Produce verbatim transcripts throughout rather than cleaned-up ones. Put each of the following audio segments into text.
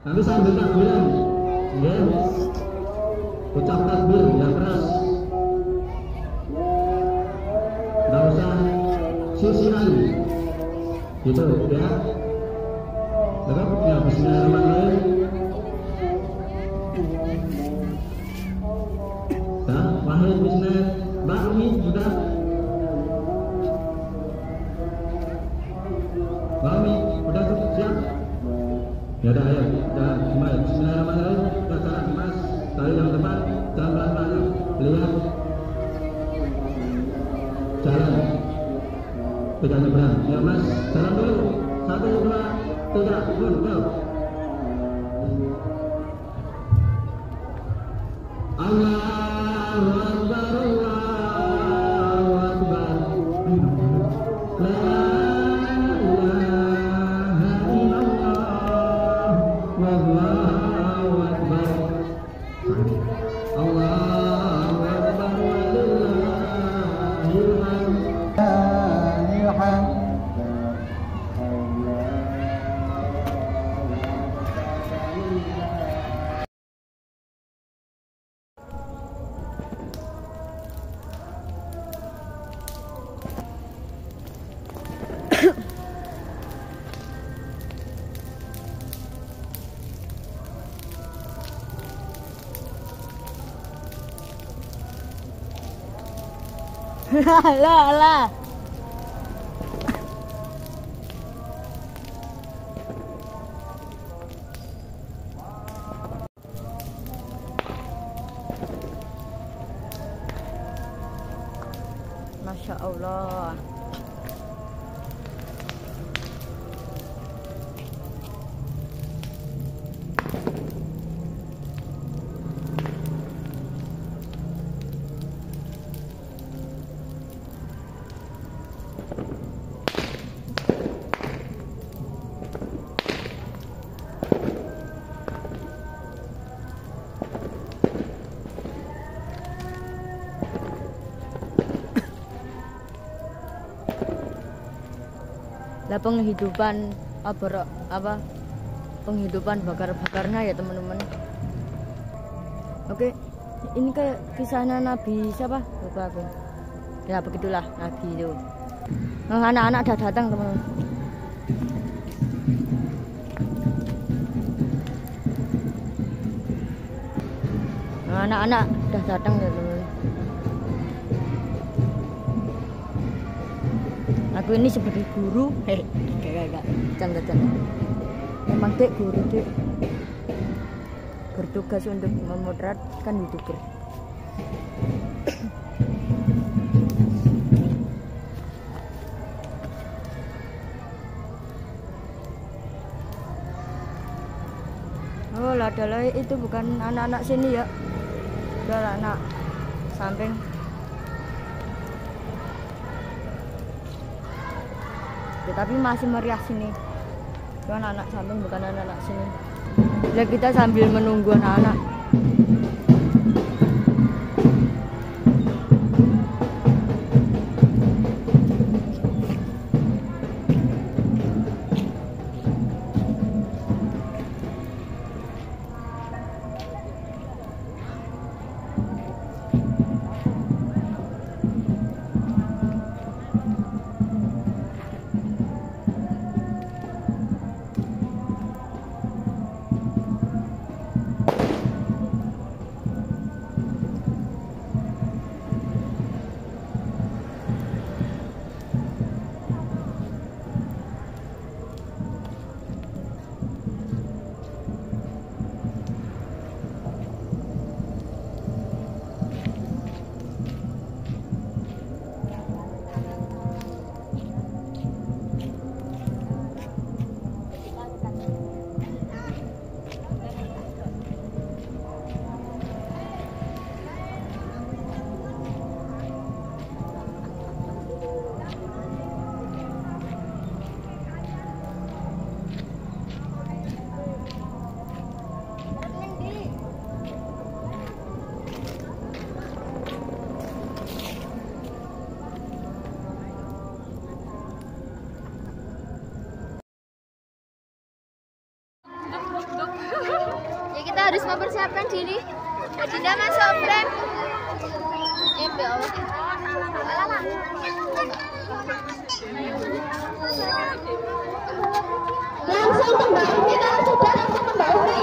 Nanti sambil takbiran, ya, ucap takbir yang keras, nggak usah sisiran, gitu ya. Tetap ya, bismillahirrahmanirrahim. Nah, Wahid, Bismillah, Mbak Umi sudah. Mbak Umi, udah siap? Ya udah, ayo, udah mulai. Bismillahirrahmanirrahim. Kita jalan, Mas, dari yang depan, jalan pelan-pelan, lihat, jalan, tidak nyebrang. Ya Mas, jalan dulu. Satu, dua, tiga, go, go. Allahu Akbar, Allahu Akbar. La ilaha illallah, wallahu akbar. Allahu Akbar, walillahil hamd. Lah lah. Masya Allah. Lah penghidupan apa apa penghidupan bakar-bakarnya ya teman-teman. Oke, ini kayak kisahnya Nabi siapa? Lupa aku. Ya begitulah Nabi itu. Nah, anak-anak udah datang teman-teman. Nah, anak-anak udah datang ya teman-teman. Aku ini sebagai guru, hehe, gak gak canda-canda. Emang dek guru dek bertugas untuk memoderatkan youtuber. Oh lah, adalah itu bukan anak-anak sini ya, itu anak samping. Tapi masih meriah sini. Itu anak-anak samping bukan anak-anak sini. Lah kita sambil menunggu anak-anak. diri. Adinda masuk frame. Eh, be Allah. Langsung ke Mbak Umi kalau sudah langsung ke Mbak Umi.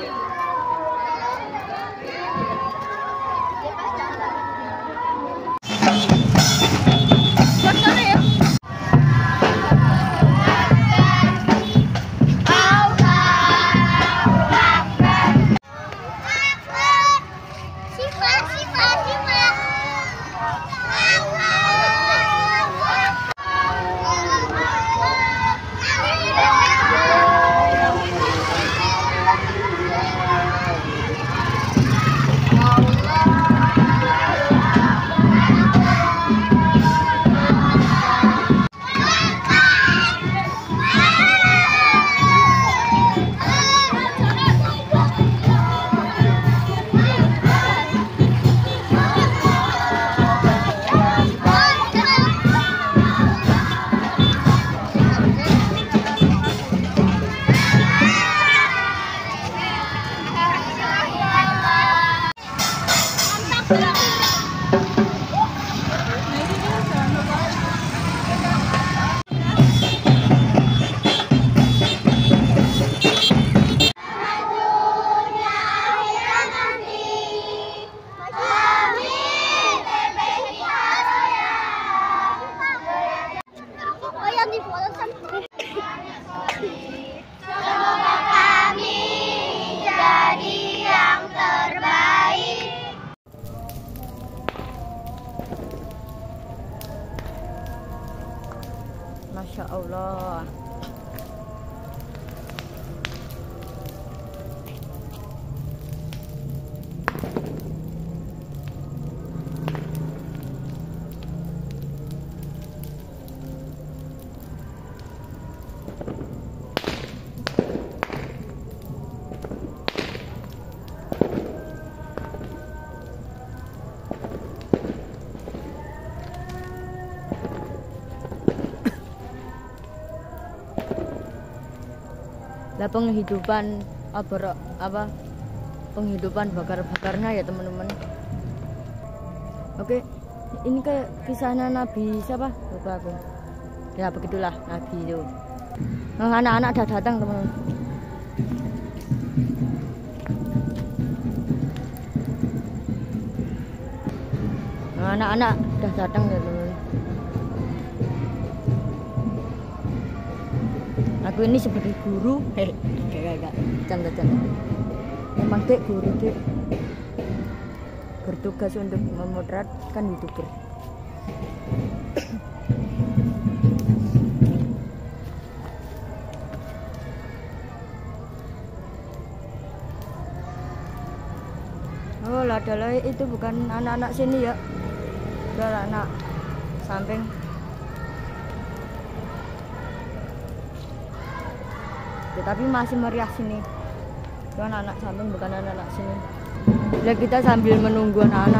Semoga kami jadi yang terbaik. Masya Allah. Lah penghidupan apa, apa penghidupan bakar-bakarnya ya teman-teman. Oke, ini kayak kisahnya Nabi siapa? Lupa aku. Ya begitulah Nabi itu. Nah, anak-anak udah datang teman-teman. Nah, anak-anak udah datang ya teman-teman. Aku ini sebagai guru, hehehe, gak, gak, canda-canda. Memang dek guru dek bertugas untuk memotretkan YouTuber. Oh lah, adalah itu bukan anak-anak sini ya, adalah anak samping. Ya, tapi masih meriah sini. Itu anak-anak samping bukan anak-anak sini. Lihat kita sambil menunggu anak-anak.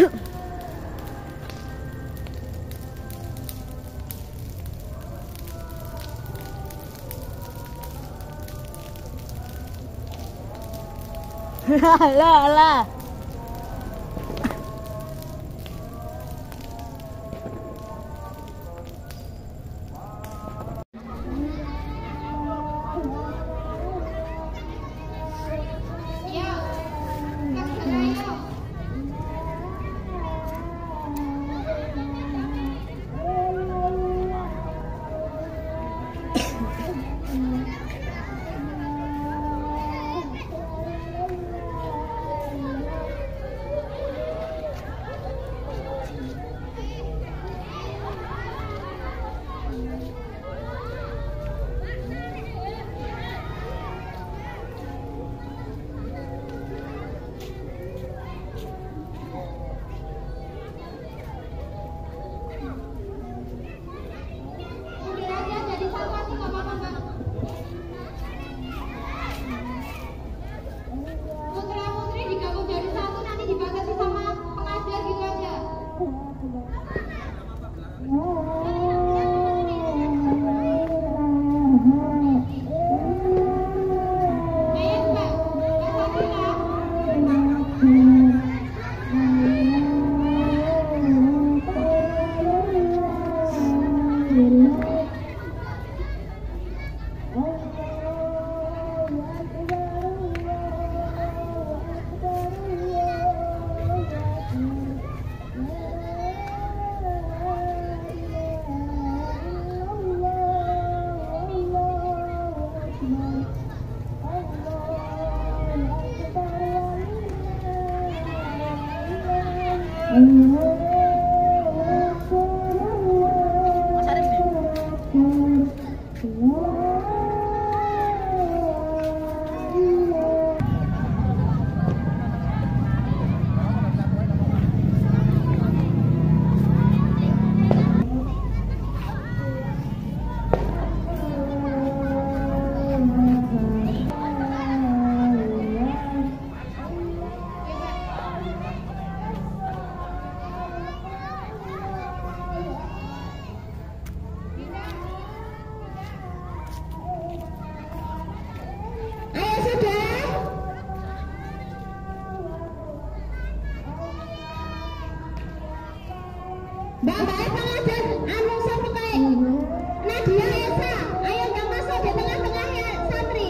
Lah lah. Bapak pengajar anu sapa kae? Nadia Esa, ayo nggak masuk di tengah-tengahnya santri.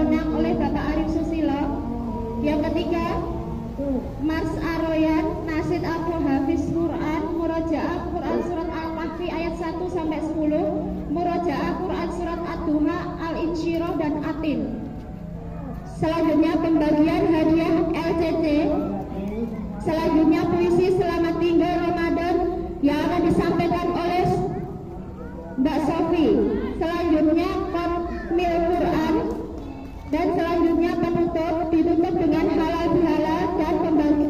wewenang oleh Bapak Arif Susilo. Yang ketiga, Mars Aroyan, Nasid Abu Hafiz Quran, Murojaah Quran Surat Al-Kahfi ayat satu sampai sepuluh, Murojaah Quran Surat Ad-Duha, Al-Insyirah, dan Atin. Selanjutnya pembagian hadiah L C C. Selanjutnya puisi Selamat Tinggal Ramadan yang akan disampaikan oleh Mbak Sofi. Selanjutnya Komil Quran. Dan selanjutnya penutup ditutup dengan halal bihalal dan pembagi.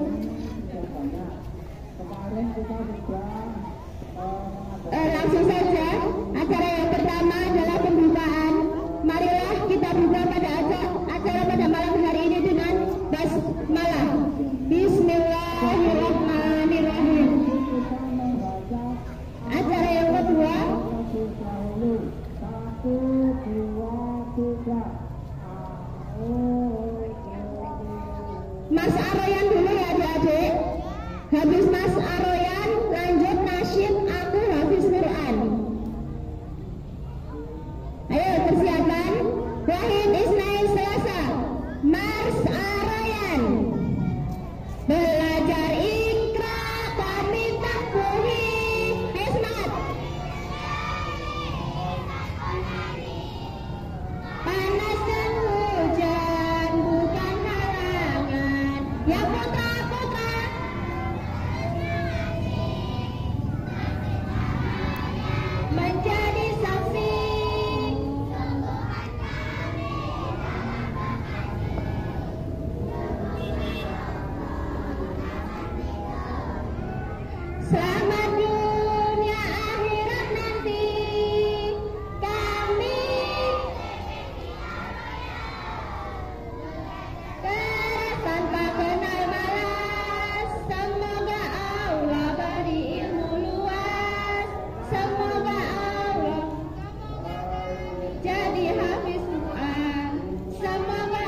Eh, langsung saja, acara yang pertama adalah pembukaan. Marilah kita buka pada acara, acara pada malam hari ini dengan basmalah. Bismillahirrahmanirrahim. Acara yang kedua. Satu, dua, tiga. Mas Aroyan dulu ya adik-adik. Habis Mas Aroyan lanjut nasyid Aku Hafiz Quran. Ayo persiapan. Wahid Ismail Selasa, Mas Aroyan. Belajar ikra kami takbuhi. Ayo semangat. Panas dan hujan bukan halangan. Ya putra-putra. Menjadi saksi. Selamat dunia akhirat nanti. Kami keras tanpa kenal malas. Semoga Allah beri ilmu luas. Semoga Allah jadi hafiz Quran. Semoga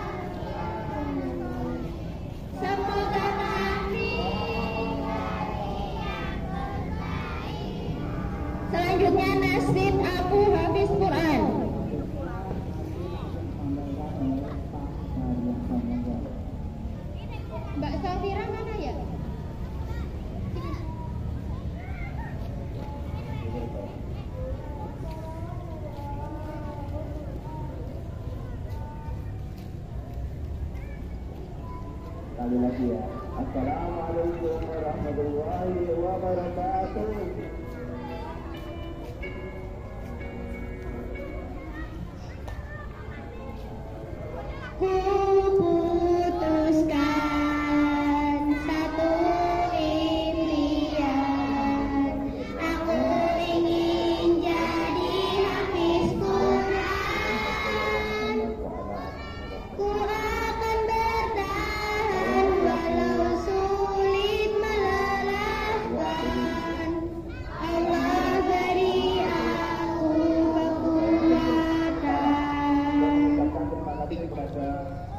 Semoga kami. Selanjutnya Nasid Abu Hafiz Quran. Mbak Safira mana ya? Sekali lagi ya. Assalamualaikum warahmatullahi wabarakatuh. Kuputuskan satu impian. Aku ingin jadi hafiz Quran. Ku akan bertahan walau sulit melelahkan. Allah beri aku kekuatan. Terima kasih kepada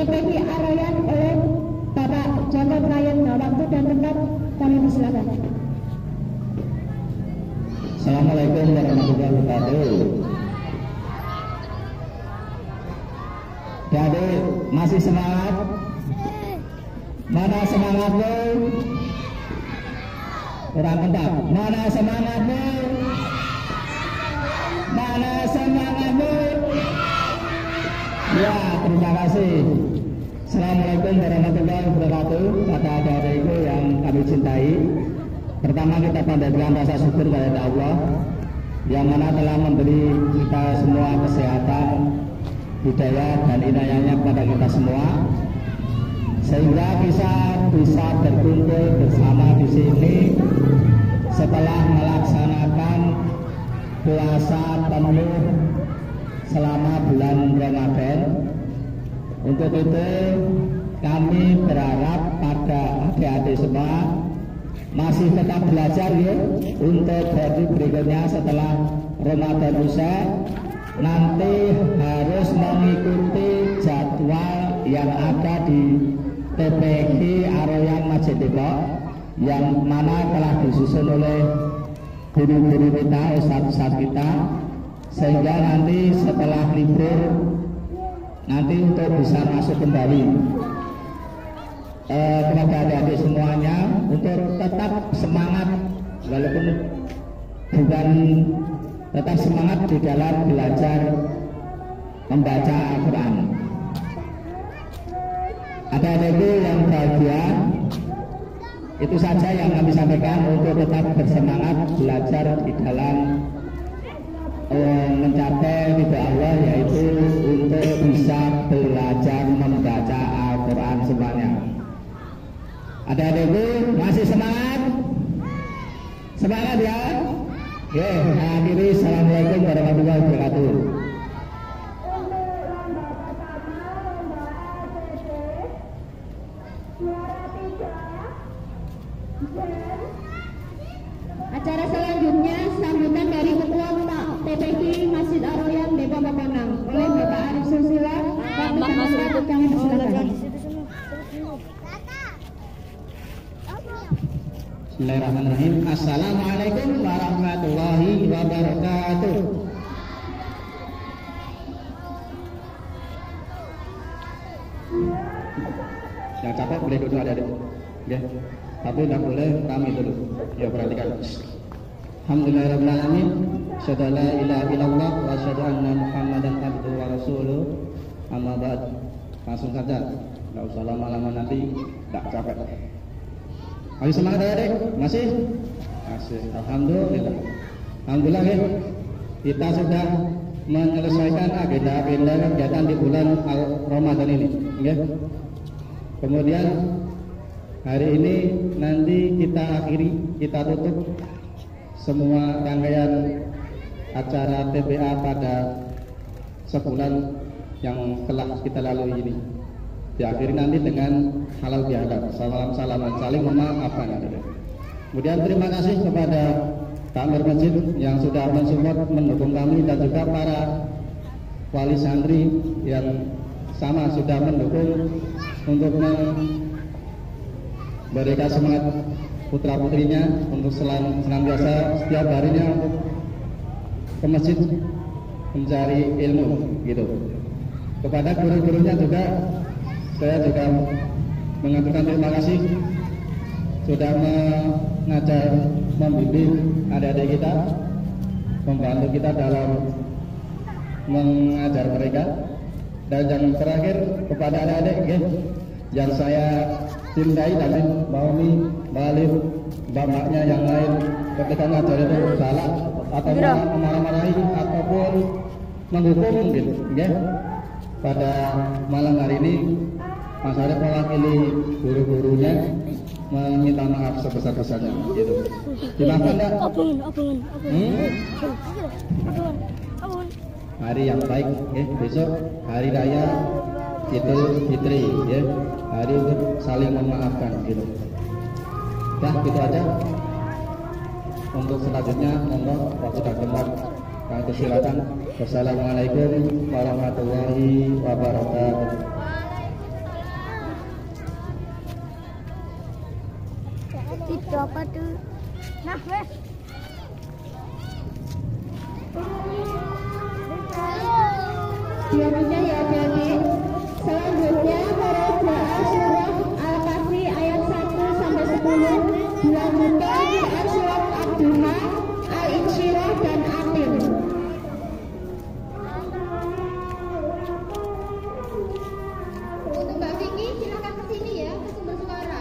P G Aroyan oleh Bapak Joko Prayitno. Waktu dan tempat kami persilakan. Assalamualaikum warahmatullahi wabarakatuh. Jadi masih semangat? Mana semangatmu? Kurang kencang. Mana semangatmu? Mana semangatmu? Ya, terima kasih. Assalamualaikum warahmatullahi wabarakatuh. Kata adik-adikku yang kami cintai, pertama kita panjatkan rasa syukur kepada Allah yang mana telah memberi kita semua kesehatan, hidayah dan inayahnya kepada kita semua, sehingga bisa bisa berkumpul bersama di sini setelah melaksanakan puasa penuh selama bulan Ramadan. Untuk itu kami berharap pada adik-adik semua masih tetap belajar ya, untuk hari berikutnya setelah Ramadan usai nanti harus mengikuti jadwal yang ada di T P G Aroyan Masjid Depok, yang mana telah disusun oleh guru-guru kita, ustadz-ustadz kita, sehingga nanti setelah libur nanti untuk bisa masuk kembali eh, kepada adik-adik semuanya untuk tetap semangat, walaupun bukan tetap semangat di dalam belajar membaca Al-Quran. Adik-adikku yang bahagia, itu saja yang kami sampaikan untuk tetap bersemangat belajar di dalam eh, mencapai ridha Allah, yaitu untuk bisa belajar membaca Al-Quran semuanya. Adik-adikku masih semangat? Semangat ya? Ya, akhiri. Assalamualaikum warahmatullahi wabarakatuh. Acara selanjutnya sambutan dari Ketua T P G Masjid Aroyan Depok Pekanang oleh Bapak Arif Susila. Waktu dan tempat kami persilakan. Bismillahirrahmanirrahim. Assalamualaikum warahmatullahi wabarakatuh. Yang capek boleh duduk adik-adik, ya. Tapi tidak boleh rame dulu. Ya, perhatikan. Alhamdulillahirrahmanirrahim. Asyhadu an la ilaha illallah wa asyhadu anna Muhammadan abduhu wa rasuluh. Amma ba'd. Langsung saja. Enggak usah lama-lama nanti enggak capek. Masih semangat adik-adik? Masih? Masih. Alhamdulillah. Alhamdulillah ya. Kita sudah menyelesaikan agenda-agenda kegiatan di bulan Ramadan ini, ya. Kemudian hari ini nanti kita akhiri, kita tutup semua rangkaian acara T B A pada sebulan yang telah kita lalui ini. Diakhiri nanti dengan halal bihalal, salam-salaman, saling memaafkan. Kemudian terima kasih kepada Takmir Masjid yang sudah mensupport, mendukung kami, dan juga para wali santri yang sama sudah mendukung untuk memberikan semangat putra putrinya untuk selang senantiasa setiap harinya untuk ke masjid mencari ilmu, gitu. Kepada guru-gurunya juga saya juga mengaturkan terima kasih sudah mengajar, membimbing adik-adik kita, membantu kita dalam mengajar mereka. Dan yang terakhir kepada adik-adik ya, yang saya cintai, dan Mbak Umi, Mbak Alif, bapaknya yang lain ketika ngajar itu salah atau marah-marahi ataupun menghukum gitu ya. Pada malam hari ini Mas Arif mewakili guru-gurunya meminta maaf sebesar-besarnya gitu. Dimaafkan enggak? Abun, abun, abun. Hmm? Abun, abun. Hari yang baik ya, besok hari raya Idul Fitri ya, hari untuk saling memaafkan gitu. Ya, gitu aja. Untuk selanjutnya monggo waktu dan tempat kami persilakan. Wassalamualaikum warahmatullahi wabarakatuh. Itu apa tuh? Nah, weh. Selanjutnya ya adik-adik. Selanjutnya Murojaah surah Al-Kahfi ayat satu sampai sepuluh. Dilanjutkan Quran surat Ad-Duha, Al-Insyirah dan Atin. Untuk Mbak Vicky silakan ke sini ya, ke sumber suara.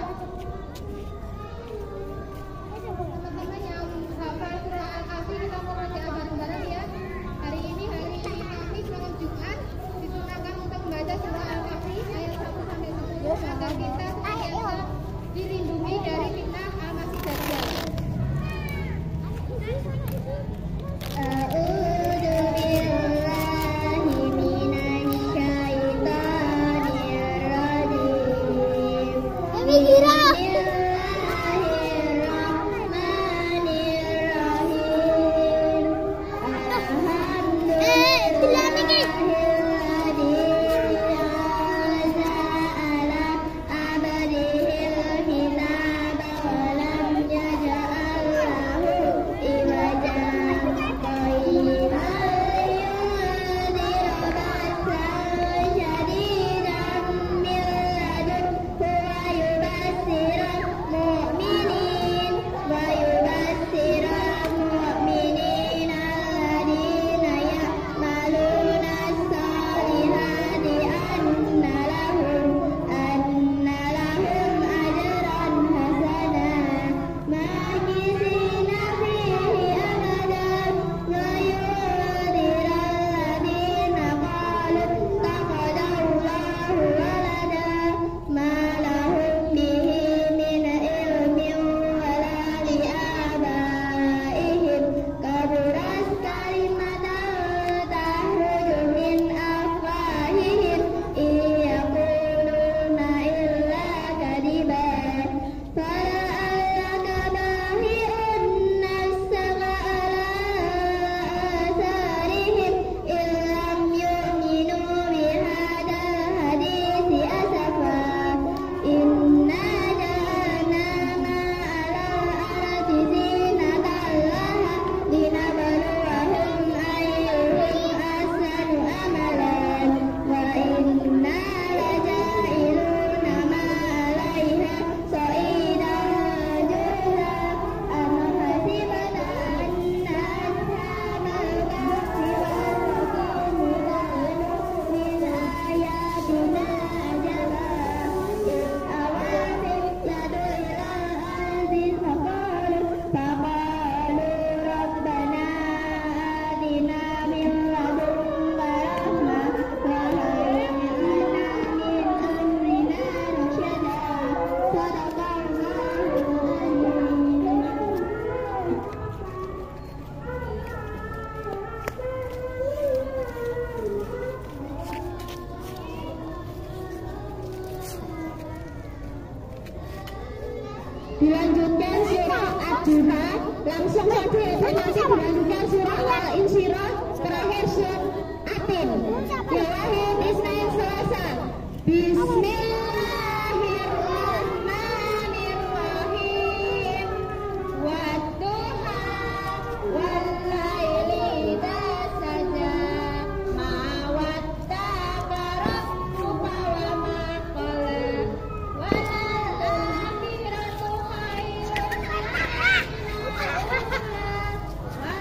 Teman-teman yang hafal surah Al-Kahfi kita murojaah bareng-bareng ya. Hari ini hari Kamis malam Jumat disunahkan untuk membaca surah Al-Kahfi ayat satu sampai sepuluh agar kita senantiasa dilindungi dari fitnah al-masih dajjal. A'udzu billahi minasyaitonir rajim. Dilanjutkan surah Ad-Duha, langsung saja nanti dilanjutkan surah Al-Insyirah, terakhir surah Atin. Ya Wahid Ismail Selasa. Bismillahirrahmanirrahim. Wadduha wal-laili idza saja. Ma wadda'aka rabbuka wa ma qala. Walal akhiratu khairun laka.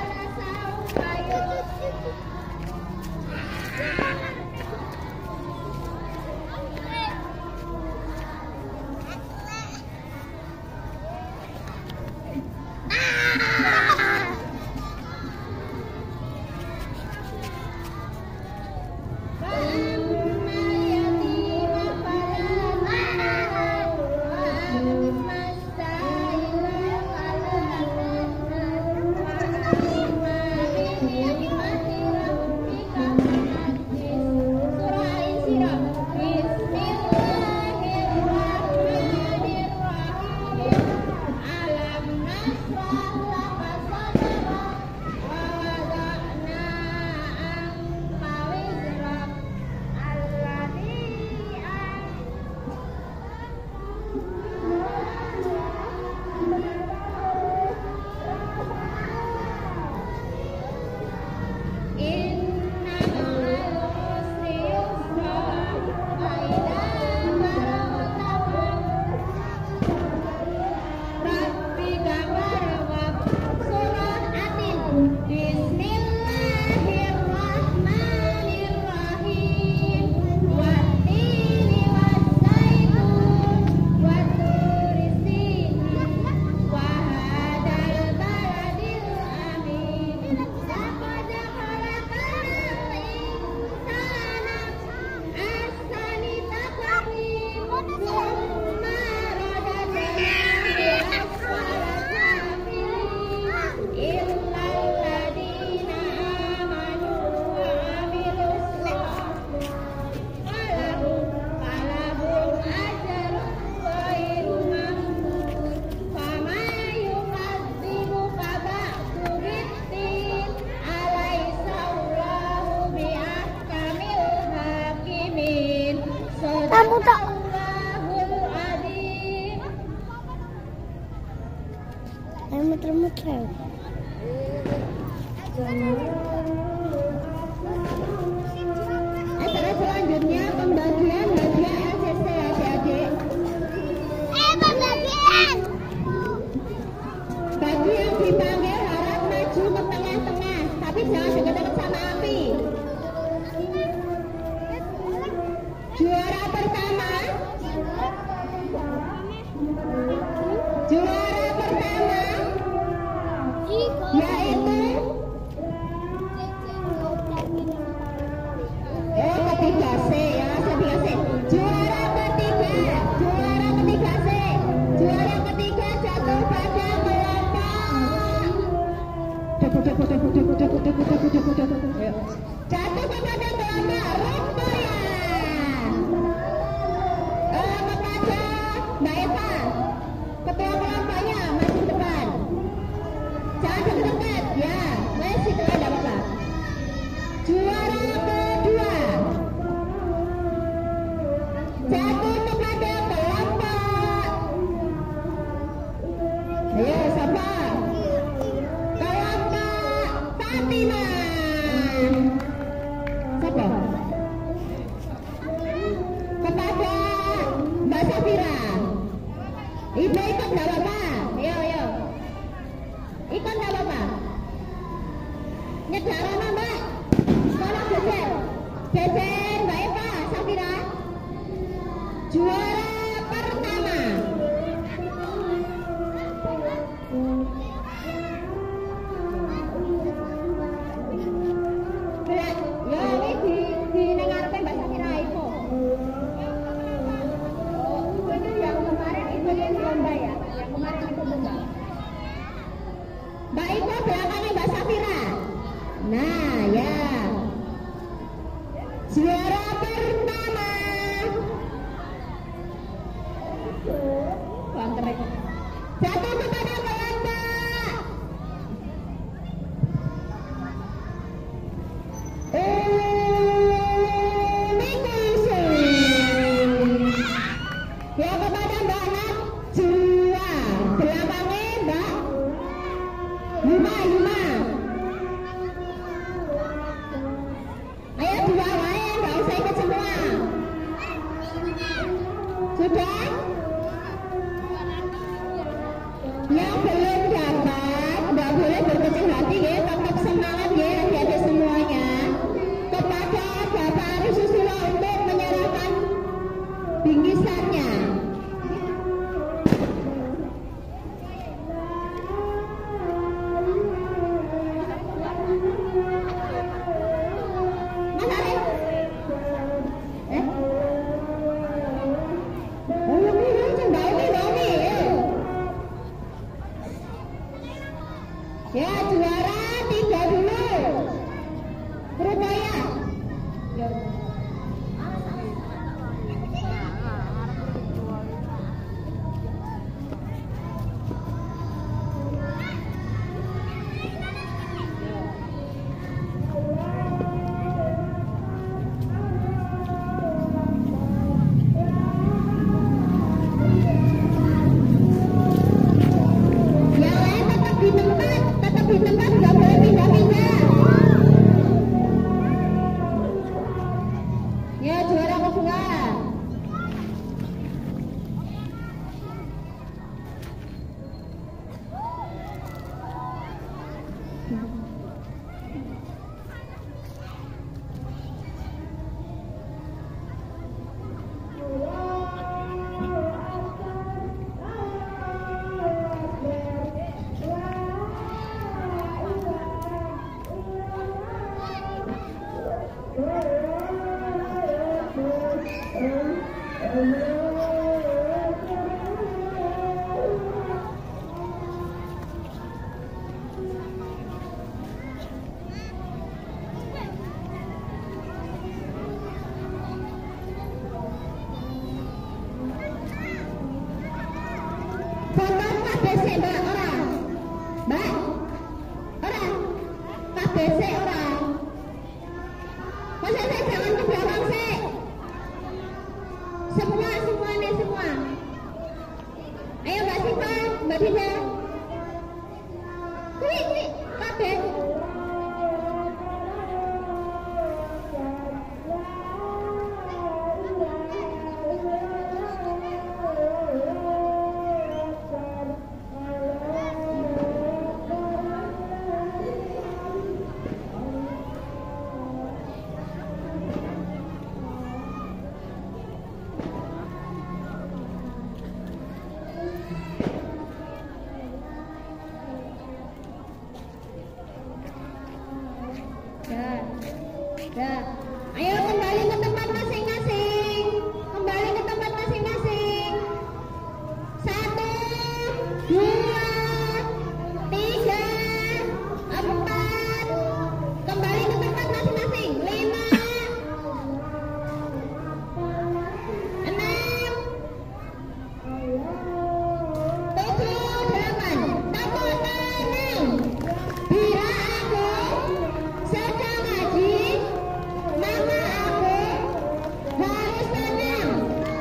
Eh, terus selanjutnya pembagian hadiah L C C ya adik-adik. Eh, pembagian. Bagi yang dipanggil harap maju ke tengah-tengah, tapi jangan dekat-dekat sama api. Juara pertama, juara pertama yaitu oh ketiga C ya, ketiga C. Juara ketiga, juara ketiga C, juara ketiga jatuh pada jatuh kepada kelompok Rombaya. Eh, kepada Mbak Eva, ketua kelompoknya masuk depan. Jangan dekat-dekat, ya. Wes itu ada apa? Juara kedua jatuh kepada kelompok. Ayo, siapa? Kelompok Fatima. Siapa? Kepada Mbak Safira. Ibu ikut nggak apa-apa. Ayo, ayo. Ikut nggak apa-apa. Nyedarono Mbak. Tolong geser. Geser Mbak Eva, Safira. Juara pertama. Ya, ini di di nengarepe Mbak Safira itu. Oh, itu yang kemarin itu yang lomba ya. Yang kemarin itu lomba. Mbak Iko belakangnya Mbak Safira. Nah, ya. Juara Dah. Dah. Ayo kembali ke tempat masing-masing. Kembali ke tempat masing-masing. Satu, dua, tiga, empat. Kembali ke tempat masing-masing. Lima, enam, tujuh, delapan. Tepuk tangan. Bila aku sedang ngaji, maka aku harus tenang.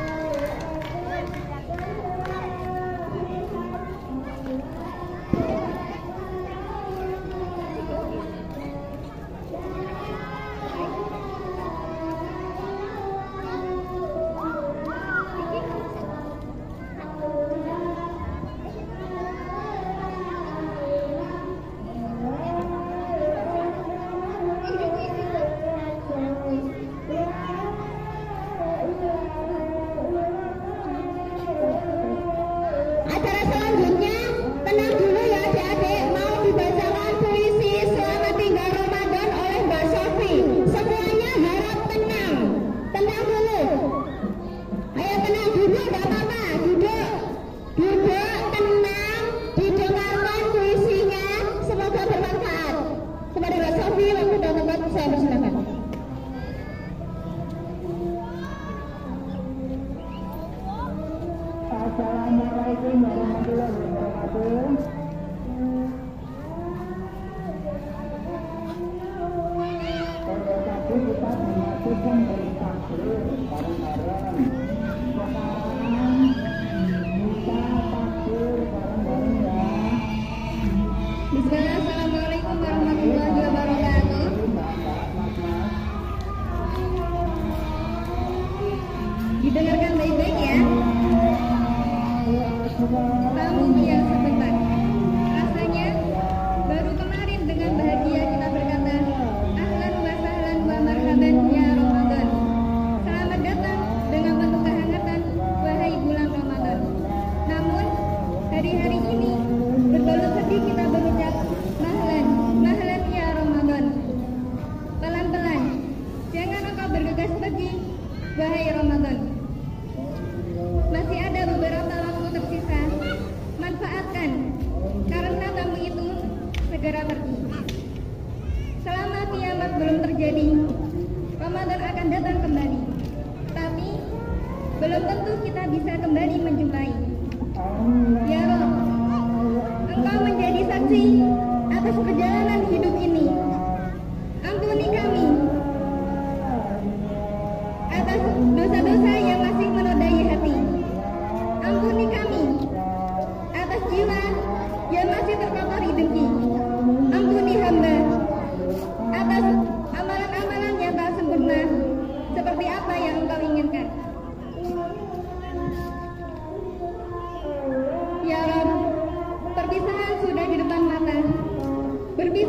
Acara selanjutnya, tenang dulu ya adik-adik, mau dibacakan puisi Selamat Tinggal Ramadan oleh Mbak Sofi. Semuanya harap tenang, tenang dulu. Ayo tenang, duduk, gak apa-apa, duduk, duduk, tenang, didengarkan puisinya, semoga bermanfaat. Kepada Mbak Sofi, waktu dan tempat saya persilakan. Assalamualaikum warahmatullahi wabarakatuh. Pada tadi kita menyatukan bertakbir bareng-bareng. Sekarang kita takbir bareng-bareng ya. Bismillah, Assalamualaikum warahmatullahi wabarakatuh. Didengarkan baik-baik ya. Tamu yang sebentar. Rasanya baru kemarin dengan bahagia kita berkata ahlan wa sahlan wa marhaban ya Ramadan. Selamat datang dengan penuh kehangatan wahai bulan Ramadan. Namun hari-hari ini berbalut sedih kita berucap mahlan, mahlan ya Ramadan. Pelan-pelan, jangan engkau bergegas pergi wahai Ramadan. Masih ada beberapa waktu tersisa. Manfaatkan, karena tamu itu segera pergi. Selama kiamat belum terjadi, Ramadan akan datang kembali. Tapi belum tentu kita bisa kembali menjumpai. Ya Rob, Engkau menjadi saksi atas perjalanan hidup ini. Ampuni kami atas dosa-dosa yang masih menodai hati. Ampuni kami atas jiwa yang masih terkotori dengki. Ampuni hamba atas amalan-amalan yang tak sempurna seperti apa yang Engkau inginkan. Ya Rabb, perpisahan sudah di depan mata. Berpisah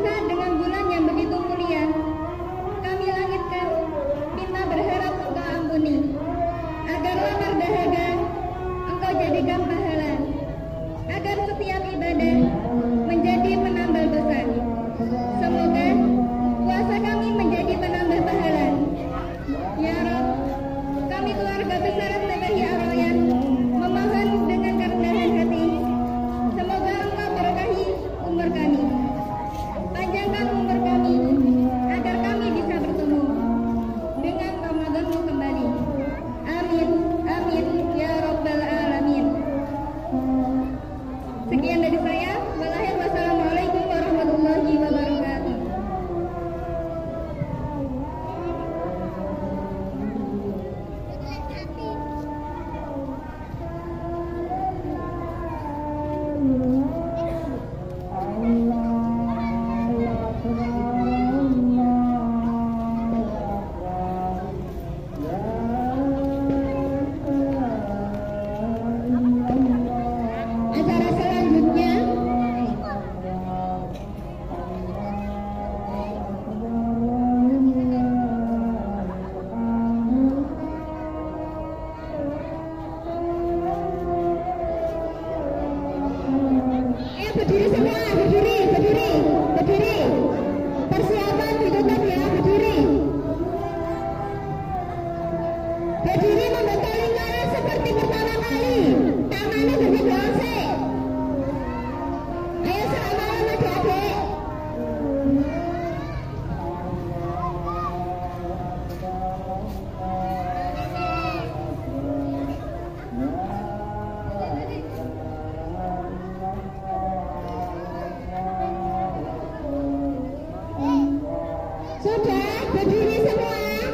Sudah berdiri semua.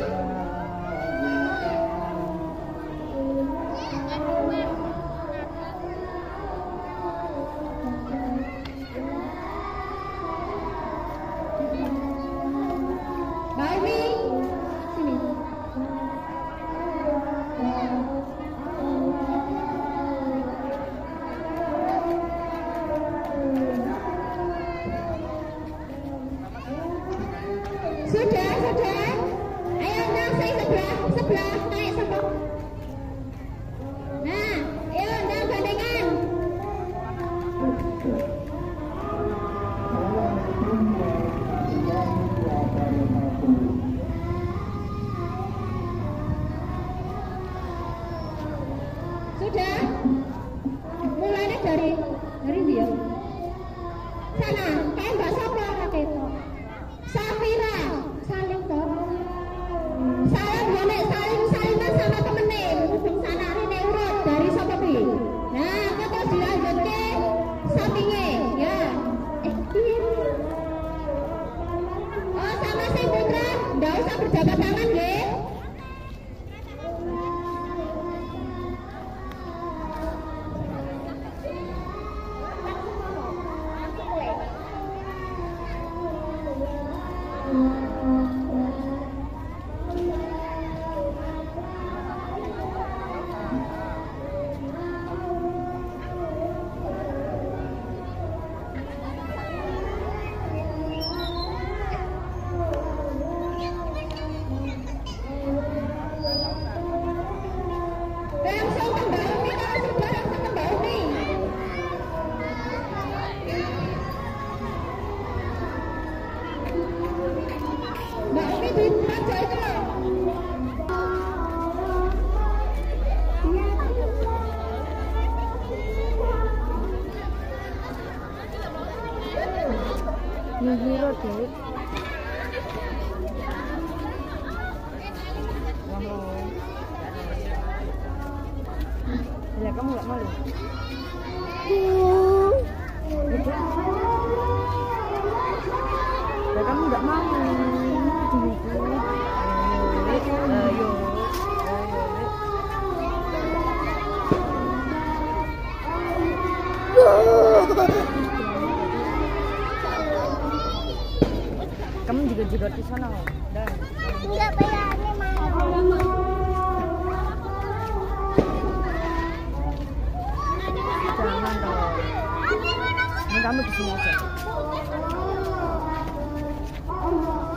Mbak Umi, sini. Sudah, sudah. Ayo ndang saya sebelah, sebelah naik sama. Nah, ayo ndang gandengan. Sudah. Mulainya dari dari dia. Sana, kayak Mbak Sapa anak itu. Safira, saling toh. Salam ya nek saling saliman sama temene, hubung sana rene urut dari sapa pi. Nah, kita dilanjutke sampinge ya. Eh, piye? Oh, sama sing putra, ndak usah berjabat tangan nggih. Langsung ke Mbak Umi, kalau sudah langsung ke Mbak Umi. Mbak Umi di pojok itu loh. Hero deh. Ya kamu nggak malu? Ya kamu nggak malu? Ayo, kamu juga juga di sana, dan Enggak bayarnya mahal. jangan dong. Ini kamu di sini aja.